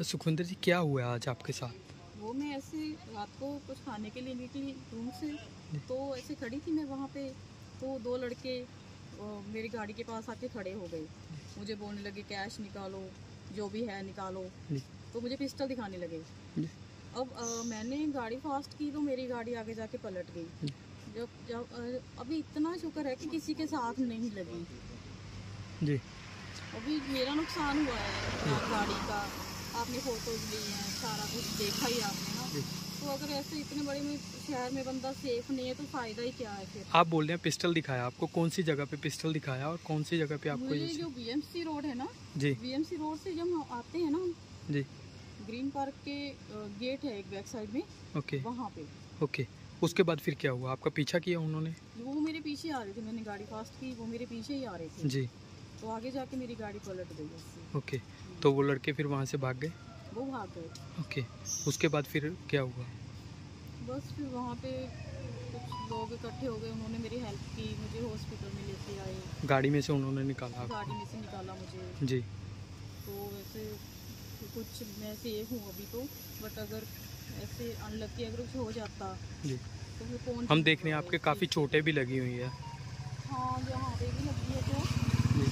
सुखविंदर जी, क्या हुआ आज आपके साथ? वो मैं ऐसे रात को कुछ खाने के लिए निकली रूम से, तो ऐसे खड़ी थी मैं वहाँ पे, तो दो लड़के मेरी गाड़ी के पास आके खड़े हो गए। मुझे बोलने लगे कैश निकालो, जो भी है निकालो, तो मुझे पिस्टल दिखाने लगे। अब मैंने गाड़ी फास्ट की तो मेरी गाड़ी आगे जाके पलट गई। जब अभी इतना शुक्र है कि किसी के साथ नहीं लगी जी। अभी मेरा नुकसान हुआ है गाड़ी का, आपने फोटोज ली हैं, सारा कुछ देखा ही आपने ना। तो अगर ऐसे इतने बड़े में शहर में बंदा सेफ नहीं है तो फायदा ही क्या है फिर। आप बोल रहे हैं पिस्टल दिखाया आपको, कौन सी जगह पे पिस्टल दिखाया और कौन सी जगह पे आपको? मुझे जो बीएमसी रोड है ना जी, बीएमसी रोड से जब हम आते हैं ना जी, ग्रीन पार्क के गेट है एक बैक साइड में, ओके वहाँ पे। ओके, उसके बाद फिर क्या हुआ? आपका पीछा किया उन्होंने? वो मेरे पीछे आ रहे थे, मैंने गाड़ी फास्ट की, वो मेरे पीछे ही आ रहे थे जी। तो आगे जाके मेरी गाड़ी पलट गई उससे। ओके, तो वो लड़के फिर वहाँ से भाग गए? वो भाग गए। ओके, उसके बाद फिर क्या हुआ? बस फिर वहाँ पे कुछ लोग इकट्ठे हो गए, उन्होंने मेरी हेल्प की, मुझे हॉस्पिटल में लेके आए। गाड़ी में से उन्होंने निकाला आपको? गाड़ी में से निकाला मुझे जी। तो वैसे कुछ मैं सेफ हूँ अभी तो, बट अगर ऐसे अनलकी अगर कुछ हो जाता जी तो फिर कौन। हम देख रहे हैं आपके काफ़ी चोटें भी लगी हुई है। हाँ, यहाँ पे भी लगी है तो जी।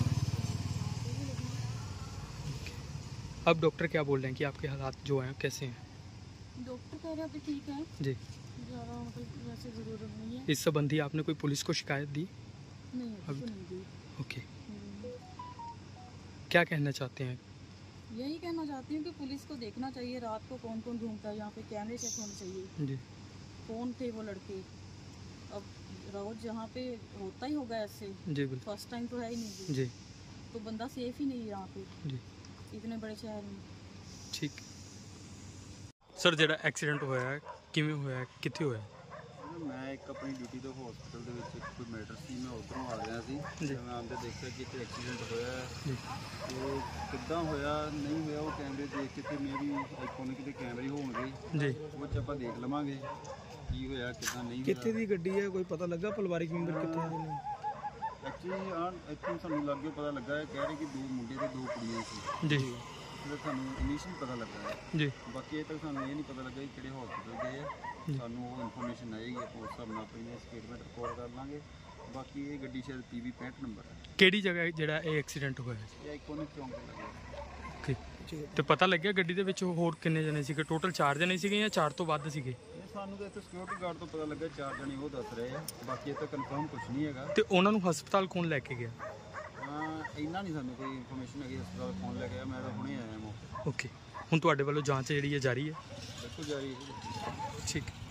अब डॉक्टर क्या बोल रहे हैं कि आपके हालात जो हैं कैसे हैं? डॉक्टर कह रहे थे ठीक है जी। ज़्यादा मतलब वैसे ज़रूरत नहीं है। इस संबंधी आपने कोई पुलिस को शिकायत दी? नहीं अभी तो नहीं दी। ओके, क्या कहना चाहते हैं? यही कहना चाहती हूँ कि पुलिस को देखना चाहिए रात को कौन कौन घूमता है यहाँ पे, कैमरे चेक होने चाहिए। जी। कौन थे वो लड़के? अब रोज जहाँ पे होता ही होगा ऐसे, जी बिल्कुल। फर्स्ट टाइम तो है ही नहीं जी। तो बंदा सेफ ही नहीं है यहाँ पे जी, इतने बड़े शहर में। ठीक। सर ਜਿਹੜਾ ਐਕਸੀਡੈਂਟ ਹੋਇਆ ਹੈ ਕਿਵੇਂ ਹੋਇਆ ਹੈ, ਕਿੱਥੇ ਹੋਇਆ? मैं एक अपनी ड्यूटी तो हॉस्पिटल ਦੇ ਵਿੱਚ ਕੋਈ ਮੈਟਰ ਸੀ, ਮੈਂ ਉੱਧਰੋਂ ਆ ਰਿਹਾ ਸੀ ਤੇ ਮੈਂ ਆਉਂਦੇ ਦੇਖਿਆ ਕਿ ਇੱਥੇ ਐਕਸੀਡੈਂਟ ਹੋਇਆ ਹੈ। ਤੇ ਕਿੱਦਾਂ ਹੋਇਆ ਨਹੀਂ ਹੋਇਆ ਉਹ ਕੈਮਰੇ ਦੇਖ ਕੇ ਤੇ ਮੈਂ ਵੀ ਆਈਕੋਨਿਕ ਦੇ ਕੈਮਰੇ ਹੋਣਗੇ ਜੀ, ਉਹ 'ਚ ਆਪਾਂ ਦੇਖ ਲਵਾਂਗੇ ਕੀ ਹੋਇਆ ਕਿੱਦਾਂ ਨਹੀਂ ਹੋਇਆ। ਕਿੱਥੇ ਦੀ ਗੱਡੀ ਹੈ, ਕੋਈ ਪਤਾ ਲੱਗਾ ਪਰਿਵਾਰਿਕ ਮੈਂਬਰ ਕਿੱਥੇ ਦੇ ਨੇ? ਐਕਚੁਅਲੀ ਇੱਥੋਂ ਸਾਨੂੰ ਲੱਗੇ ਪਤਾ ਲੱਗਾ ਹੈ, ਕਹਿ ਰਹੇ ਕਿ ਦੋ ਮੁੰਡੇ ਤੇ ਦੋ ਕੁੜੀਆਂ ਸੀ ਜੀ। ਤੇ ਸਾਨੂੰ ਇਨੀਸ਼ੀਅਲ ਪਤਾ ਲੱਗਾ ਹੈ ਜੀ। ਬਾਕੀ ਇਹ ਤੱਕ ਸਾਨੂੰ ਇਹ ਨਹੀਂ ਪਤਾ ਲੱਗਾ ਕਿ ਕਿਹੜੇ ਹਸਪੀਟਲ ਗਏ ਆ। ਸਾਨੂੰ ਉਹ ਇਨਫੋਰਮੇਸ਼ਨ ਆਏਗੀ, ਆਪਾਂ ਉਸ ਹਿਸਾਬ ਨਾਲ ਆਪਣੀ ਸਟੇਟਮੈਂਟ ਰਿਕਾਰਡ ਕਰ ਲਾਂਗੇ। ਬਾਕੀ ਇਹ ਗੱਡੀ ਸ਼ਾਇਦ PV 65 ਨੰਬਰ ਹੈ। ਕਿਹੜੀ ਜਗ੍ਹਾ ਜਿਹੜਾ ਇਹ ਐਕਸੀਡੈਂਟ ਹੋਇਆ? ਇਹ ਆਈਕੋਨਿਕ ਚੌਂਕ ਤੇ ਲੱਗਾ। ਓਕੇ, ਤੇ ਪਤਾ ਲੱਗਿਆ ਗੱਡੀ ਦੇ ਵਿੱਚ ਹੋਰ ਕਿੰਨੇ ਜਣੇ ਸੀਗੇ? ਟੋਟਲ 4 ਜਣੇ ਸੀਗੇ ਜਾਂ 4 ਤੋਂ ਵੱਧ ਸੀਗੇ? ਸਾਨੂੰ ਤਾਂ ਇੱਥੇ ਸਿਕਿਉਰਿਟੀ ਗਾਰਡ ਤੋਂ ਪਤਾ ਲੱਗਾ 4 ਜਣੇ ਉਹ ਦੱਸ ਰਹੇ ਆ, ਬਾਕੀ ਇਹ ਤਾਂ ਕਨਫਰਮ ਕੁਝ ਨਹੀਂ ਹੈਗਾ। ਤੇ ਉਹਨਾਂ ਨੂੰ ਹਸਪਤਾਲ ਕੌਣ ਲੈ ਕੇ ਗਿਆ? ਇੰਨਾ ਨਹੀਂ ਸਾਨੂੰ ਕੋਈ ਇਨਫੋਰਮੇਸ਼ਨ ਹੈਗੀ ਹਸਪਤਾਲ ਕੌਣ ਲੈ ਗਿਆ, ਮੈਂ ਤਾਂ ਹੁਣੇ ਆਇਆ ਮੌਕੇ। ਓਕੇ, ਹੁਣ ਤੁਹਾਡੇ ਵੱਲੋਂ ਜਾਂਚ ਜਿਹੜੀ ਹੈ ਜਾਰੀ ਹੈ? ਬਿਲਕੁਲ ਜਾਰੀ ਹੈ। ਠੀਕ।